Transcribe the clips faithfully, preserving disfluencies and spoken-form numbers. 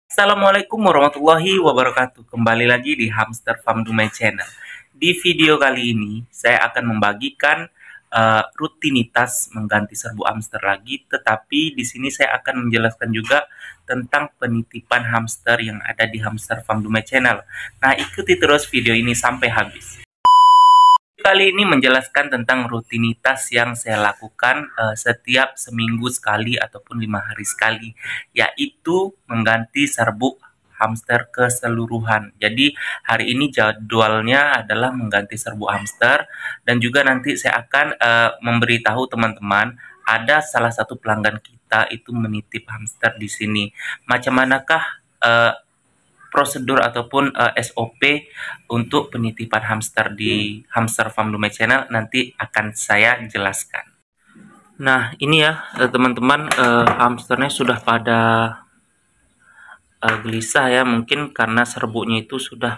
Assalamualaikum warahmatullahi wabarakatuh. Kembali lagi di Hamster Farm to My Channel. Di video kali ini saya akan membagikan uh, rutinitas mengganti serbu hamster lagi, tetapi di sini saya akan menjelaskan juga tentang penitipan hamster yang ada di Hamster Farm to My Channel. Nah, ikuti terus video ini sampai habis. Kali ini menjelaskan tentang rutinitas yang saya lakukan uh, setiap seminggu sekali ataupun lima hari sekali, yaitu mengganti serbuk hamster keseluruhan. Jadi hari ini jadwalnya adalah mengganti serbuk hamster, dan juga nanti saya akan uh, memberitahu teman-teman ada salah satu pelanggan kita itu menitip hamster di sini. Macam manakah uh, prosedur ataupun uh, S O P untuk penitipan hamster di Hamster Farm to My Channel nanti akan saya jelaskan. Nah, ini ya teman-teman, uh, hamsternya sudah pada uh, gelisah ya, mungkin karena serbuknya itu sudah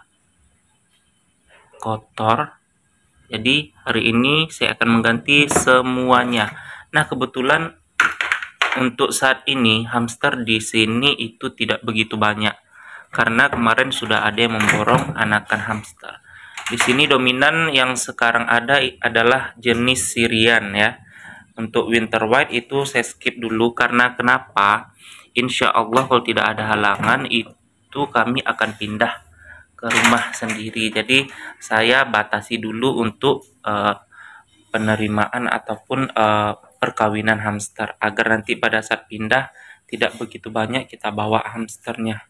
kotor. Jadi hari ini saya akan mengganti semuanya. Nah, kebetulan untuk saat ini hamster di sini itu tidak begitu banyak, karena kemarin sudah ada yang memborong anakan hamster. Di sini dominan yang sekarang ada adalah jenis Syrian ya. Untuk winter white itu saya skip dulu, karena kenapa? Insya Allah kalau tidak ada halangan itu kami akan pindah ke rumah sendiri. Jadi saya batasi dulu untuk uh, penerimaan ataupun uh, perkawinan hamster, agar nanti pada saat pindah tidak begitu banyak kita bawa hamsternya.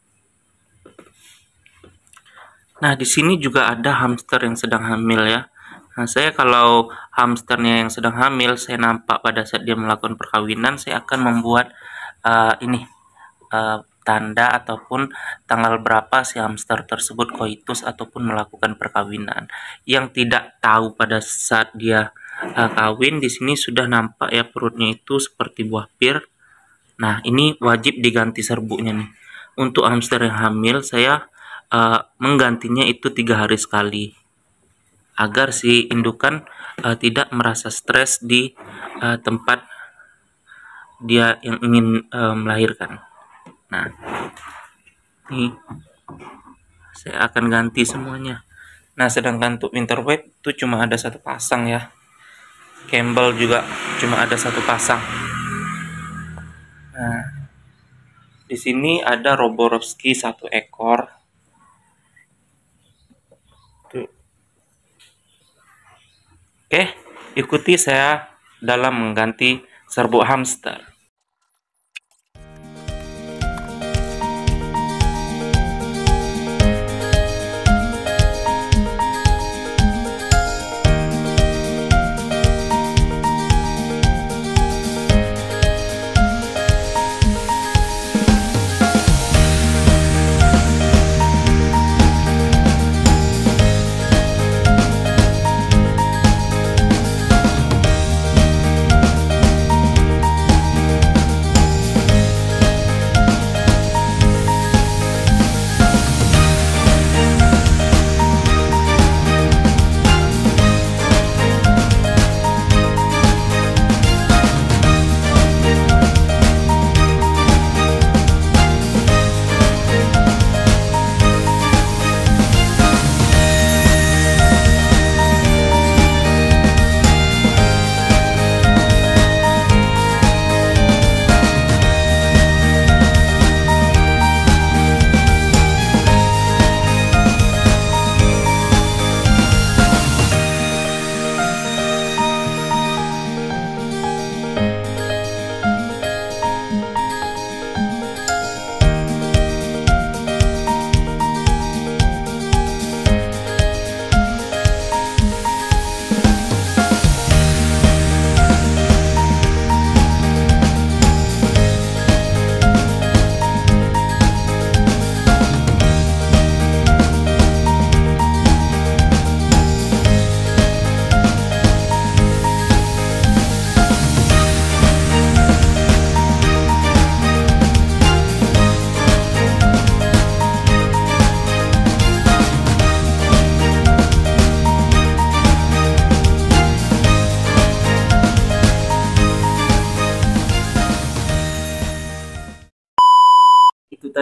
Nah, di sini juga ada hamster yang sedang hamil ya. Nah, saya kalau hamsternya yang sedang hamil, saya nampak pada saat dia melakukan perkawinan, saya akan membuat uh, ini uh, tanda ataupun tanggal berapa si hamster tersebut koitus ataupun melakukan perkawinan. Yang tidak tahu pada saat dia uh, kawin, di sini sudah nampak ya perutnya itu seperti buah pir. Nah, ini wajib diganti serbuknya nih. Untuk hamster yang hamil, saya Uh, menggantinya itu tiga hari sekali, agar si indukan uh, tidak merasa stres di uh, tempat dia yang ingin uh, melahirkan. Nah, ini saya akan ganti semuanya. Nah, sedangkan untuk winter white itu cuma ada satu pasang ya. Campbell juga cuma ada satu pasang. Nah, di sini ada Roborowski satu ekor. Oke, ikuti saya dalam mengganti serbuk hamster.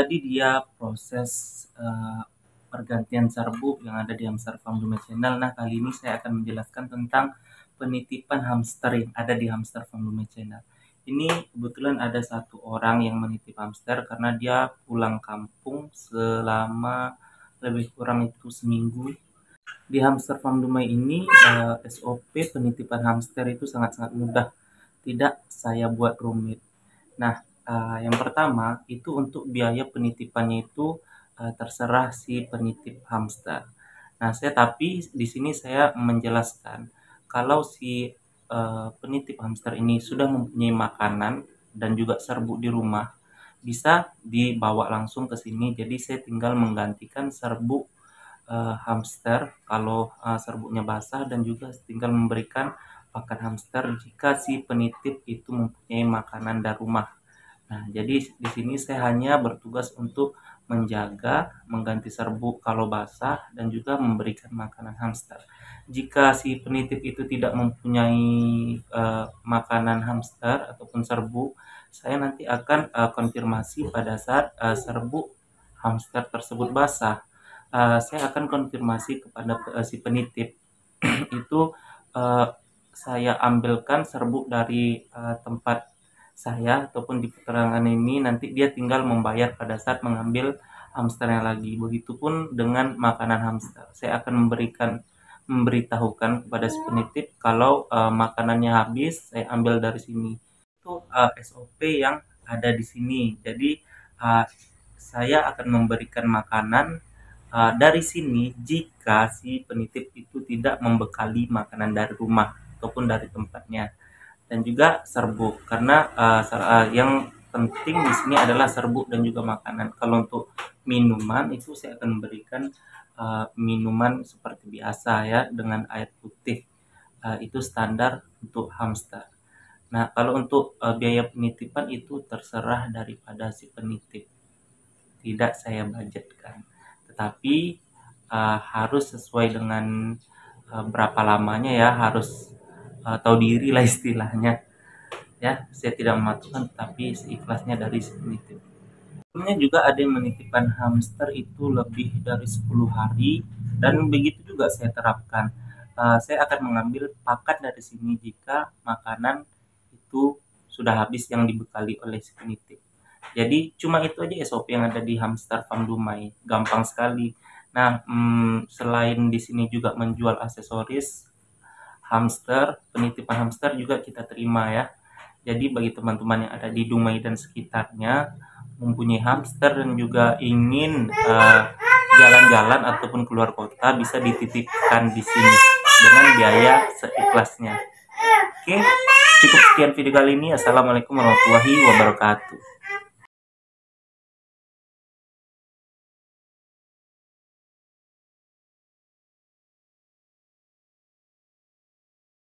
tadi dia proses uh, pergantian serbuk yang ada di Hamster Farm Dumai Channel. Nah, kali ini saya akan menjelaskan tentang penitipan hamster yang ada di Hamster Farm Dumai Channel. Ini kebetulan ada satu orang yang menitip hamster karena dia pulang kampung selama lebih kurang itu seminggu. Di Hamster Farm Dumai ini uh, S O P penitipan hamster itu sangat-sangat mudah, tidak saya buat rumit. Nah, uh, yang pertama itu untuk biaya penitipannya itu uh, terserah si penitip hamster. Nah, saya tapi di sini saya menjelaskan kalau si uh, penitip hamster ini sudah mempunyai makanan dan juga serbuk di rumah, bisa dibawa langsung ke sini. Jadi saya tinggal menggantikan serbuk uh, hamster kalau uh, serbuknya basah, dan juga tinggal memberikan pakan hamster jika si penitip itu mempunyai makanan dari rumah. Nah, jadi di sini saya hanya bertugas untuk menjaga, mengganti serbuk kalau basah, dan juga memberikan makanan hamster. Jika si penitip itu tidak mempunyai uh, makanan hamster ataupun serbuk, saya nanti akan uh, konfirmasi pada saat uh, serbuk hamster tersebut basah. Uh, saya akan konfirmasi kepada uh, si penitip itu uh, saya ambilkan serbuk dari uh, tempat saya ataupun di keterangan ini, nanti dia tinggal membayar pada saat mengambil hamsternya lagi. Begitupun dengan makanan hamster, saya akan memberikan memberitahukan kepada si penitip kalau uh, makanannya habis, saya ambil dari sini. Itu uh, S O P yang ada di sini. Jadi uh, saya akan memberikan makanan uh, dari sini jika si penitip itu tidak membekali makanan dari rumah ataupun dari tempatnya, dan juga serbuk, karena uh, uh, yang penting di sini adalah serbuk dan juga makanan. Kalau untuk minuman itu saya akan memberikan uh, minuman seperti biasa ya, dengan air putih, uh, itu standar untuk hamster. Nah, kalau untuk uh, biaya penitipan itu terserah daripada si penitip, tidak saya budgetkan, tetapi uh, harus sesuai dengan uh, berapa lamanya ya, harus uh, tahu diri lah istilahnya ya. Saya tidak mematukan, tapi seikhlasnya dari si penitip. Sebelumnya juga ada yang menitipkan hamster itu lebih dari sepuluh hari, dan begitu juga saya terapkan. Uh, saya akan mengambil pakan dari sini jika makanan itu sudah habis yang dibekali oleh si penitip. Jadi cuma itu aja S O P yang ada di Hamster Farm Dumai, gampang sekali. Nah, hmm, selain di sini juga menjual aksesoris hamster, penitipan hamster juga kita terima ya. Jadi bagi teman-teman yang ada di Dumai dan sekitarnya, mempunyai hamster dan juga ingin uh, jalan-jalan ataupun keluar kota, bisa dititipkan di sini dengan biaya seikhlasnya. Oke, cukup sekian video kali ini. Assalamualaikum warahmatullahi wabarakatuh.